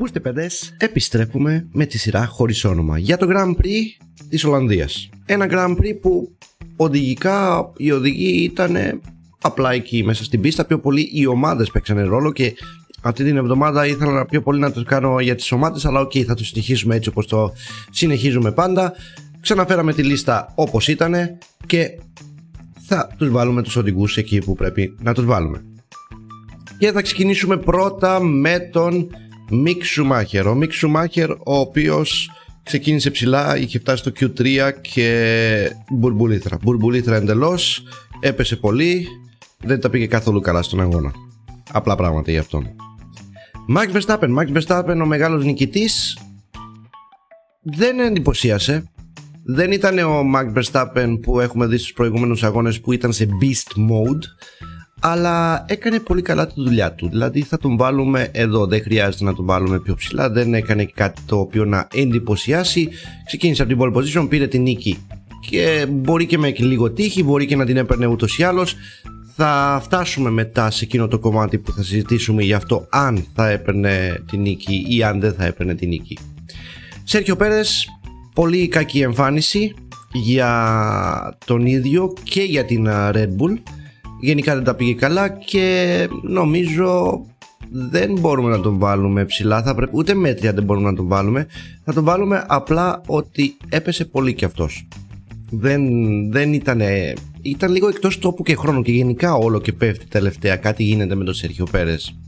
Ακούστε παιδες, επιστρέφουμε με τη σειρά χωρίς όνομα για το Grand Prix της Ολλανδίας. Ένα Grand Prix που οδηγικά οι οδηγοί ήταν απλά εκεί μέσα στην πίστα. Πιο πολύ οι ομάδες παίξανε ρόλο και αυτή την εβδομάδα ήθελα πιο πολύ να το κάνω για τις ομάδες, αλλά ok, θα το συνεχίσουμε έτσι όπως το συνεχίζουμε πάντα. Ξαναφέραμε τη λίστα όπως ήταν και θα τους βάλουμε τους οδηγούς εκεί που πρέπει να τους βάλουμε. Και θα ξεκινήσουμε πρώτα με τον Μικ Σουμάχερ. Ο Μικ Σουμάχερ, ο οποίος ξεκίνησε ψηλά, είχε φτάσει στο Q3 και μπουρμπουλήθρα εντελώς, έπεσε πολύ, δεν τα πήγε καθόλου καλά στον αγώνα. Απλά πράγματα για αυτόν. Max Verstappen, ο μεγάλος νικητής, δεν εντυπωσίασε. Δεν ήταν ο Max Verstappen που έχουμε δει στους προηγούμενους αγώνες που ήταν σε beast mode, αλλά έκανε πολύ καλά τη δουλειά του. Δηλαδή θα τον βάλουμε εδώ, δεν χρειάζεται να τον βάλουμε πιο ψηλά. Δεν έκανε κάτι το οποίο να εντυπωσιάσει. Ξεκίνησε από την pole position, πήρε την νίκη και μπορεί και με λίγο τύχη, μπορεί και να την έπαιρνε ούτως ή άλλως. Θα φτάσουμε μετά σε εκείνο το κομμάτι που θα συζητήσουμε για αυτό, αν θα έπαιρνε την νίκη ή αν δεν θα έπαιρνε την νίκη. Σέρχιο Πέρες, πολύ κακή εμφάνιση για τον ίδιο και για την Red Bull. Γενικά δεν τα πήγε καλά και νομίζω δεν μπορούμε να τον βάλουμε ψηλά, θα πρέπει, ούτε μέτρια δεν μπορούμε να τον βάλουμε. Θα τον βάλουμε απλά ότι έπεσε πολύ κι αυτός. Δεν ήταν λίγο εκτός τόπου και χρόνου και γενικά όλο και πέφτει τελευταία. Κάτι γίνεται με τον Σέρχιο Πέρες.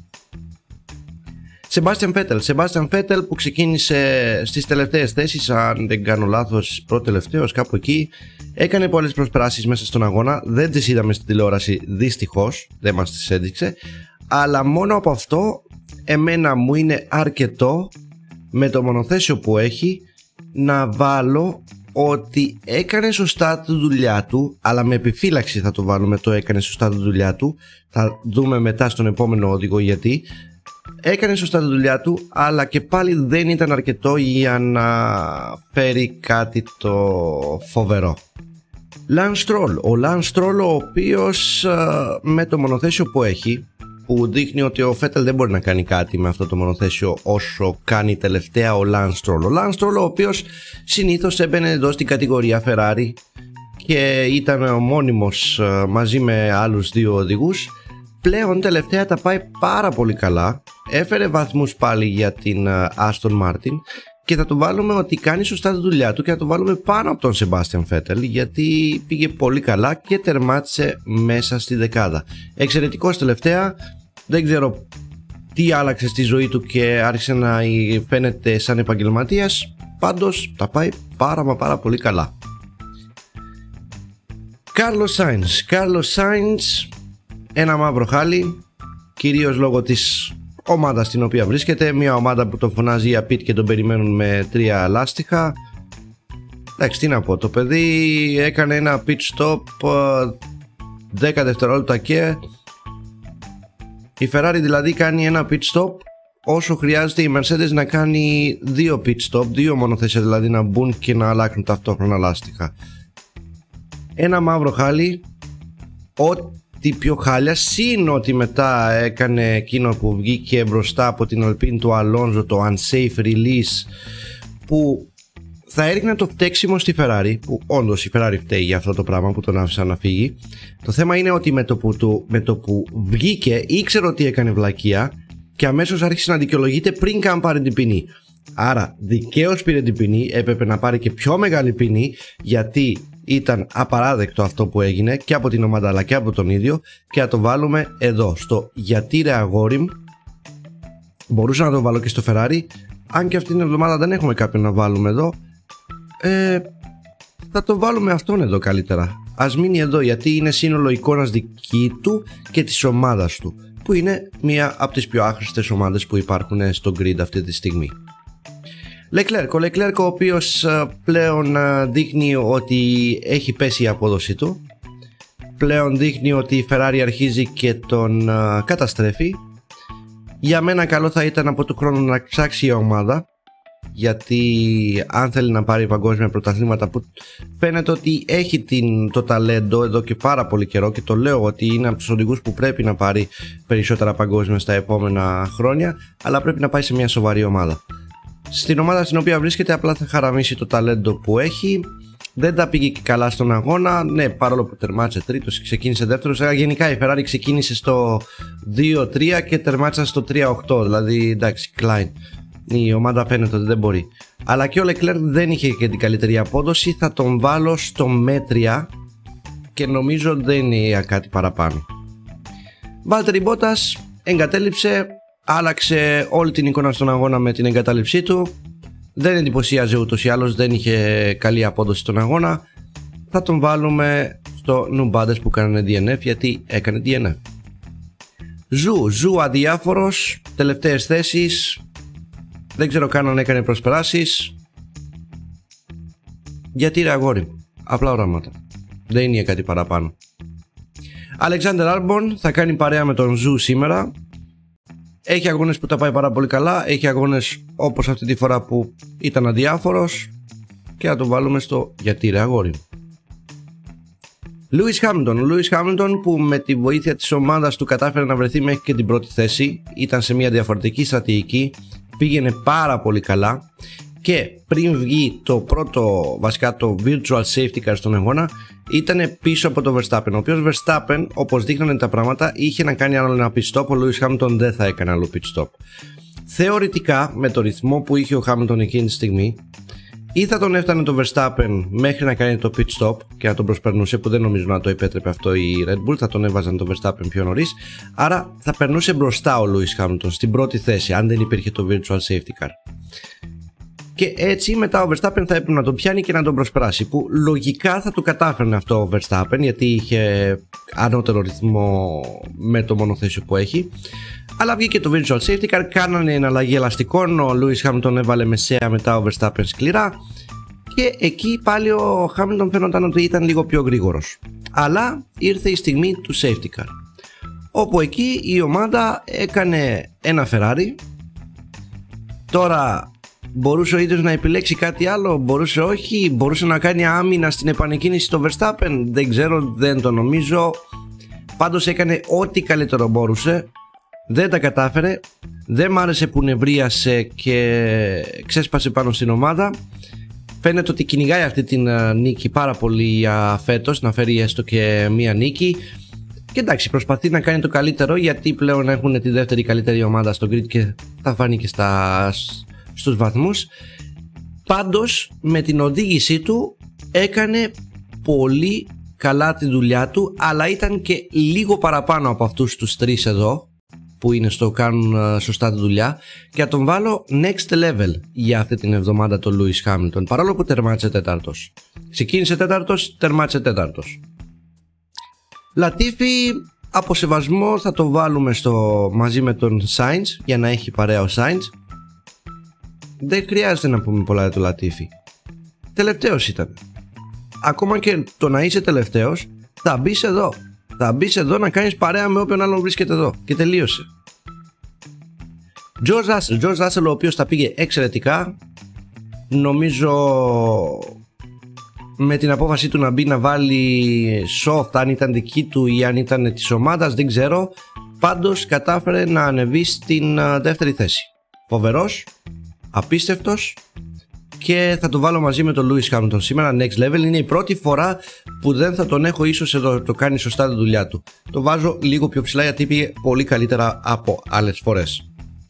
Σεμπάστιαν Φέτελ που ξεκίνησε στις τελευταίες θέσεις, αν δεν κάνω λάθος πρώτο-τελευταίος κάπου εκεί. Έκανε πολλές προσπράσεις μέσα στον αγώνα, δεν τις είδαμε στην τηλεόραση δυστυχώς, δεν μας τις έδειξε. Αλλά μόνο από αυτό εμένα μου είναι αρκετό, με το μονοθέσιο που έχει, να βάλω ότι έκανε σωστά τη δουλειά του, αλλά με επιφύλαξη θα το βάλουμε το έκανε σωστά τη δουλειά του. Θα δούμε μετά στον επόμενο όδηγο γιατί. Έκανε σωστά τη δουλειά του, αλλά και πάλι δεν ήταν αρκετό για να φέρει κάτι το φοβερό. Ο Lance Stroll, ο οποίος με το μονοθέσιο που έχει, που δείχνει ότι ο Φέτελ δεν μπορεί να κάνει κάτι με αυτό το μονοθέσιο όσο κάνει τελευταία ο Lance Stroll, ο οποίος συνήθως έμπαινε εδώ στην κατηγορία Ferrari και ήταν ο μόνιμος μαζί με άλλους δύο οδηγούς. Πλέον τελευταία τα πάει πάρα πολύ καλά, έφερε βαθμούς πάλι για την Aston Martin και θα το βάλουμε ότι κάνει σωστά τη δουλειά του και θα το βάλουμε πάνω από τον Sebastian Vettel γιατί πήγε πολύ καλά και τερμάτισε μέσα στη δεκάδα. Εξαιρετικός τελευταία, δεν ξέρω τι άλλαξε στη ζωή του και άρχισε να φαίνεται σαν επαγγελματίας, πάντως τα πάει πάρα πολύ καλά. Carlos Sainz, ένα μαύρο χάλι, κυρίως λόγω της ομάδας στην οποία βρίσκεται, μια ομάδα που τον φωνάζει για pit και τον περιμένουν με 3 λάστιχα. Εντάξει, τι να πω, το παιδί έκανε ένα pit stop 10 δευτερόλεπτα και η Ferrari δηλαδή κάνει ένα pit stop όσο χρειάζεται η Mercedes να κάνει 2 pit stop, 2 μονοθέσια δηλαδή να μπουν και να αλλάξουν ταυτόχρονα λάστιχα. Ένα μαύρο χάλι, ό,τι πιο χάλια, σύν ότι μετά έκανε εκείνο που βγήκε μπροστά από την Alpine του Alonso, το unsafe release, που θα έριχνε το φταίξιμο στη Ferrari, που όντως η Ferrari φταίει για αυτό το πράγμα που τον άφησαν να φύγει. Το θέμα είναι ότι με το που βγήκε ήξερε ότι έκανε βλακεία και αμέσως άρχισε να δικαιολογείται πριν καν πάρει την ποινή. Άρα δικαίως πήρε την ποινή, έπρεπε να πάρει και πιο μεγάλη ποινή γιατί ήταν απαράδεκτο αυτό που έγινε και από την ομάδα αλλά και από τον ίδιο και θα το βάλουμε εδώ στο γιατί ρε αγόρι μου. Μπορούσα να το βάλω και στο Ferrari, αν και αυτή την εβδομάδα δεν έχουμε κάποιον να βάλουμε εδώ, θα το βάλουμε αυτόν εδώ καλύτερα. Ας μείνει εδώ γιατί είναι σύνολο εικόνας δική του και της ομάδας του, που είναι μία από τις πιο άχρηστες ομάδες που υπάρχουν στο grid αυτή τη στιγμή. Ο Leclerc, ο οποίος πλέον δείχνει ότι έχει πέσει η απόδοση του, πλέον δείχνει ότι η Ferrari αρχίζει και τον καταστρέφει. Για μένα καλό θα ήταν από του χρόνου να ψάξει η ομάδα γιατί αν θέλει να πάρει παγκόσμια πρωταθλήματα, που φαίνεται ότι έχει το ταλέντο εδώ και πάρα πολύ καιρό, και το λέω ότι είναι από τους οδηγούς που πρέπει να πάρει περισσότερα παγκόσμια στα επόμενα χρόνια, αλλά πρέπει να πάει σε μια σοβαρή ομάδα. Στην ομάδα στην οποία βρίσκεται απλά θα χαραμίσει το ταλέντο που έχει. Δεν τα πήγε και καλά στον αγώνα, ναι, παρόλο που τερμάτισε τρίτος, ξεκίνησε δεύτερος. Γενικά η Ferrari ξεκίνησε στο 2-3 και τερμάτισε στο 3-8, δηλαδή εντάξει, Klein. Η ομάδα φαίνεται ότι δεν μπορεί. Αλλά και ο Leclerc δεν είχε και την καλύτερη απόδοση. Θα τον βάλω στο μέτρια και νομίζω δεν είναι κάτι παραπάνω. Valtteri Bottas εγκατέλειψε, άλλαξε όλη την εικόνα στον αγώνα με την εγκατάλειψή του. Δεν εντυπωσίαζε ούτως ή άλλως, δεν είχε καλή απόδοση στον αγώνα. Θα τον βάλουμε στο νουμπάντες που κάνανε DNF, γιατί έκανε DNF. Ζου αδιάφορος, τελευταίες θέσεις. Δεν ξέρω καν αν έκανε προσπεράσεις. Γιατί ρε αγόρι μου, απλά οράματα. Δεν είναι κάτι παραπάνω. Alexander Albon θα κάνει παρέα με τον Ζου σήμερα. Έχει αγώνες που τα πάει πάρα πολύ καλά, έχει αγώνες όπως αυτή τη φορά που ήταν αδιάφορος, και θα τον βάλουμε στο γιατί ρε αγόρι μου. Lewis Hamilton που με τη βοήθεια της ομάδας του κατάφερε να βρεθεί μέχρι και την πρώτη θέση. Ήταν σε μια διαφορετική στρατηγική, πήγαινε πάρα πολύ καλά, και πριν βγει το πρώτο, βασικά το virtual safety car στον αγώνα, ήταν πίσω από το Verstappen, ο οποίος Verstappen, όπως δείχνανε τα πράγματα, είχε να κάνει άλλο ένα pit stop. Ο Lewis Hamilton δεν θα έκανε άλλο pit stop. Θεωρητικά, με το ρυθμό που είχε ο Hamilton εκείνη τη στιγμή, ή θα τον έφτανε το Verstappen μέχρι να κάνει το pit stop και να τον προσπερνούσε, που δεν νομίζω να το επέτρεπε αυτό η Red Bull, θα τον έβαζαν το Verstappen πιο νωρίς, άρα θα περνούσε μπροστά ο Lewis Hamilton στην πρώτη θέση αν δεν υπήρχε το virtual safety car. Και έτσι μετά ο Verstappen θα έπρεπε να τον πιάνει και να τον προσπεράσει, που λογικά θα το κατάφερνε αυτό ο Verstappen, γιατί είχε ανώτερο ρυθμό με το μονοθέσιο που έχει. Αλλά βγήκε το virtual safety car, κάνανε εναλλαγή ελαστικών, ο Lewis Hamilton έβαλε μεσαία, μετά ο Verstappen σκληρά, και εκεί πάλι ο Hamilton φαίνονταν ότι ήταν λίγο πιο γρήγορος. Αλλά ήρθε η στιγμή του safety car, όπου εκεί η ομάδα έκανε ένα Ferrari. Τώρα μπορούσε ο ίδιος να επιλέξει κάτι άλλο, μπορούσε όχι, μπορούσε να κάνει άμυνα στην επανεκκίνηση στο Verstappen, δεν ξέρω, δεν το νομίζω. Πάντως έκανε ό,τι καλύτερο μπορούσε, δεν τα κατάφερε. Δεν μ' άρεσε που νευρίασε και ξέσπασε πάνω στην ομάδα. Φαίνεται ότι κυνηγάει αυτή την νίκη πάρα πολύ για φέτος, να φέρει έστω και μία νίκη. Και εντάξει, προσπαθεί να κάνει το καλύτερο, γιατί πλέον έχουν τη δεύτερη καλύτερη ομάδα στο grid και θα φάνει και στους βαθμούς. Πάντως με την οδήγησή του έκανε πολύ καλά τη δουλειά του, αλλά ήταν και λίγο παραπάνω από αυτούς τους τρεις εδώ που είναι στο κάνουν σωστά τη δουλειά, και θα τον βάλω next level για αυτή την εβδομάδα το Lewis Hamilton, παρόλο που τερμάτισε τέταρτος. Ξεκίνησε τέταρτος, τερμάτισε τέταρτος. Latifi, από σεβασμό θα το βάλουμε μαζί με τον Sainz, για να έχει παρέα ο Sainz. Δεν χρειάζεται να πούμε πολλά για το Latifi. Τελευταίος ήταν. Ακόμα και το να είσαι τελευταίος, θα μπεις εδώ. Θα μπεις εδώ να κάνεις παρέα με όποιον άλλον βρίσκεται εδώ. Και τελείωσε. George Russell, ο οποίος τα πήγε εξαιρετικά. Νομίζω με την απόφαση του να μπει να βάλει soft, αν ήταν δική του ή αν ήταν της ομάδας, δεν ξέρω. Πάντως κατάφερε να ανεβεί στην δεύτερη θέση. Φοβερός, απίστευτος, και θα το βάλω μαζί με τον Lewis Hamilton σήμερα next level. Είναι η πρώτη φορά που δεν θα τον έχω ίσως εδώ, το κάνει σωστά τη δουλειά του. Το βάζω λίγο πιο ψηλά γιατί πήγε πολύ καλύτερα από άλλες φορές.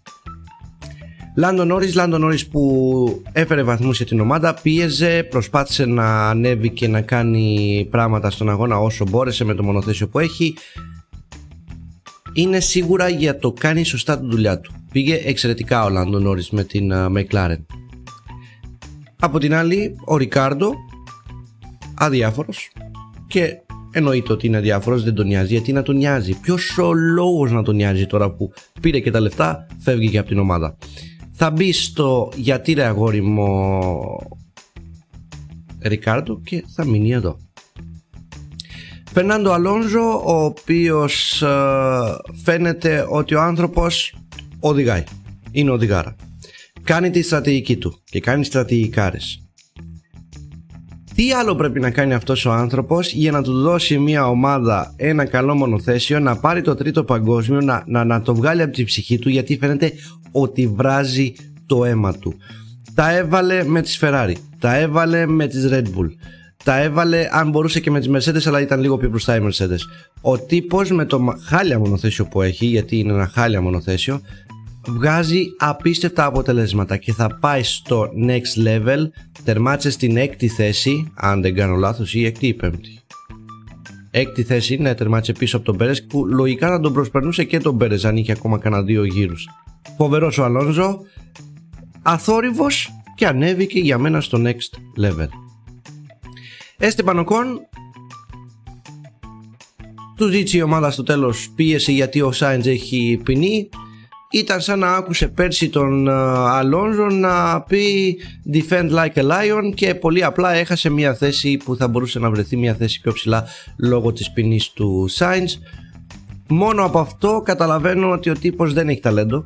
Lando Norris που έφερε βαθμούς για την ομάδα, πίεζε, προσπάθησε να ανέβει και να κάνει πράγματα στον αγώνα όσο μπόρεσε με το μονοθέσιο που έχει. Είναι σίγουρα για το κάνει σωστά τη δουλειά του. Πήγε εξαιρετικά ο Lando Norris με την McLaren. Από την άλλη, ο Ρικάρντο αδιάφορος, και εννοείται ότι είναι αδιάφορος, δεν τον νοιάζει. Γιατί να τον νοιάζει, ποιος ο λόγος να τον νοιάζει τώρα που πήρε και τα λεφτά, φεύγει και από την ομάδα. Θα μπει στο γιατί ρε αγόρι μου Ρικάρντο και θα μείνει εδώ. Φερνάντο Αλόνζο, ο οποίος φαίνεται ότι ο άνθρωπος οδηγάει, είναι οδηγάρα. κάνει τη στρατηγική του και κάνει στρατηγικάρες. Τι άλλο πρέπει να κάνει αυτός ο άνθρωπος για να του δώσει μια ομάδα ένα καλό μονοθέσιο, να πάρει το τρίτο παγκόσμιο, να το βγάλει από την ψυχή του, γιατί φαίνεται ότι βράζει το αίμα του. Τα έβαλε με τις Ferrari, τα έβαλε με τις Red Bull, τα έβαλε αν μπορούσε και με τις Mercedes, αλλά ήταν λίγο πιο μπροστά οι Mercedes. Ο τύπος με το χάλια μονοθέσιο που έχει, γιατί είναι ένα χάλια μονοθέσιο, βγάζει απίστευτα αποτελέσματα και θα πάει στο next level. Τερμάτισε στην 6η θέση, αν δεν κάνω λάθος, ή 6η ή 5η. 6η θέση, ναι, τερμάτισε πίσω από τον Πέρες, που λογικά να τον προσπερνούσε και τον Πέρες αν είχε ακόμα κανένα 2 γύρους. Φοβερός ο Αλόνζο, αθόρυβος, και ανέβηκε για μένα στο next level. Esteban Ocon, του ζήτησε η ομάδα στο τέλος πίεση γιατί ο Sainz έχει ποινή. Ήταν σαν να άκουσε πέρσι τον Αλόνζο να πει defend like a lion και πολύ απλά έχασε μια θέση που θα μπορούσε να βρεθεί μια θέση πιο ψηλά λόγω της ποινής του Sainz. Μόνο από αυτό καταλαβαίνω ότι ο τύπος δεν έχει ταλέντο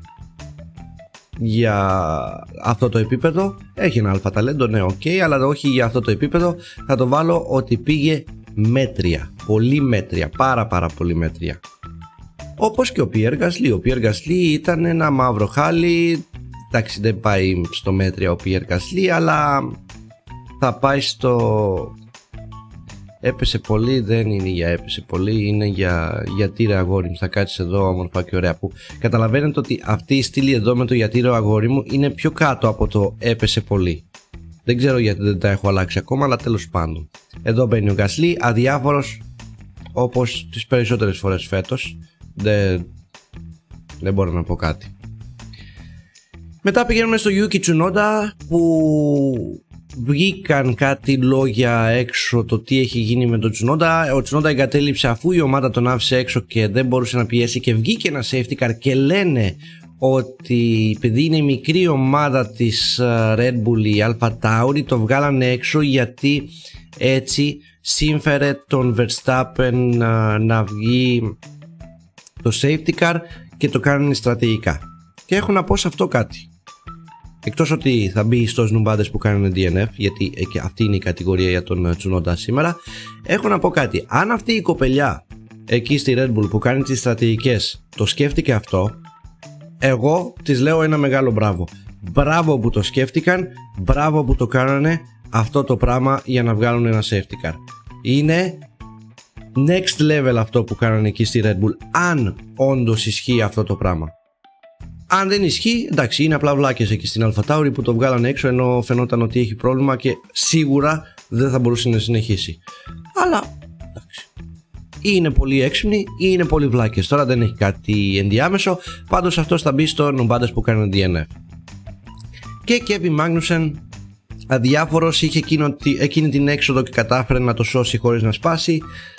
για αυτό το επίπεδο. Έχει ένα αλφα ταλέντο, ναι, ok, αλλά όχι για αυτό το επίπεδο. Θα το βάλω ότι πήγε μέτρια, πολύ μέτρια, πάρα πολύ μέτρια. Όπως και ο Pierre Gasly. Ο Pierre Gasly ήταν ένα μαύρο χάλι. Εντάξει, δεν πάει στο μέτρια ο Pierre Gasly, αλλά θα πάει στο... Έπεσε πολύ, δεν είναι για έπεσε πολύ, είναι γιατί ρε αγόρι μου, θα κάτσεις εδώ όμορφα και ωραία. Που καταλαβαίνετε ότι αυτή η στήλη εδώ με το γιατί ρε αγόρι μου είναι πιο κάτω από το έπεσε πολύ. Δεν ξέρω γιατί δεν τα έχω αλλάξει ακόμα, αλλά τέλος πάντων. Εδώ μπαίνει ο Gasly, αδιάφορος όπως τις περισσότερες φορές φέτος. Δεν μπορώ να πω κάτι. Μετά πηγαίνουμε στο Yuki Tsunoda, που βγήκαν κάτι λόγια έξω το τι έχει γίνει με τον Tsunoda. Ο Tsunoda εγκατέλειψε αφού η ομάδα τον άφησε έξω και δεν μπορούσε να πιέσει, και βγήκε ένα safety car και λένε ότι επειδή είναι η μικρή ομάδα της Red Bull, η Alpha Tauri, το βγάλανε έξω γιατί έτσι σύμφερε τον Verstappen να βγει το safety car και το κάνουν στρατηγικά. Και έχω να πω σε αυτό κάτι. Εκτός ότι θα μπει στους νουμπάδες που κάνουν DNF, γιατί αυτή είναι η κατηγορία για τον Tsunoda σήμερα, έχω να πω κάτι. Αν αυτή η κοπελιά εκεί στη Red Bull που κάνει τις στρατηγικές το σκέφτηκε αυτό, εγώ της λέω ένα μεγάλο μπράβο. Μπράβο που το σκέφτηκαν, μπράβο που το κάνανε αυτό το πράγμα για να βγάλουν ένα safety car. Είναι next level αυτό που κάνανε εκεί στη Red Bull, αν όντως ισχύει αυτό το πράγμα. Αν δεν ισχύει, εντάξει, είναι απλά βλάκες εκεί στην Alpha Tauri που το βγάλανε έξω ενώ φαινόταν ότι έχει πρόβλημα και σίγουρα δεν θα μπορούσε να συνεχίσει. Αλλά εντάξει, ή είναι πολύ έξυπνοι ή είναι πολύ βλάκες. Τώρα δεν έχει κάτι ενδιάμεσο. Πάντως αυτός θα μπει στο νομπάντες που κάνουν DNF. Και Kevin Magnussen, αδιάφορος, είχε εκείνη την έξοδο και κατάφερε να το σώσει χωρίς να σπάσει.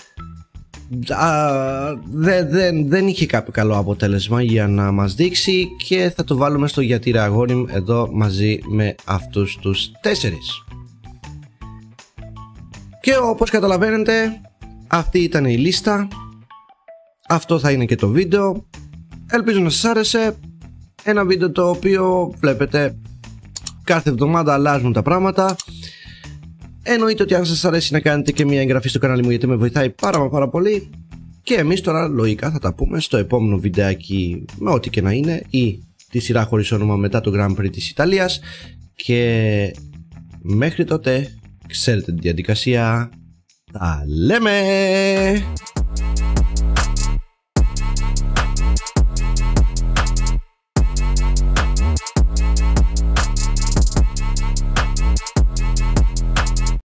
Δεν είχε κάποιο καλό αποτέλεσμα για να μας δείξει και θα το βάλουμε στο γιατί ρε αγόρι μου εδώ μαζί με αυτούς τους 4. Και όπως καταλαβαίνετε αυτή ήταν η λίστα, αυτό θα είναι και το βίντεο. Ελπίζω να σας άρεσε. Ένα βίντεο το οποίο βλέπετε κάθε εβδομάδα αλλάζουν τα πράγματα. Εννοείται ότι αν σας αρέσει να κάνετε και μια εγγραφή στο κανάλι μου, γιατί με βοηθάει πάρα πολύ. Και εμείς τώρα λογικά θα τα πούμε στο επόμενο βιντεάκι, με ό,τι και να είναι, ή τη σειρά χωρίς όνομα μετά το Grand Prix της Ιταλίας. Και μέχρι τότε ξέρετε τη διαδικασία. Τα λέμε!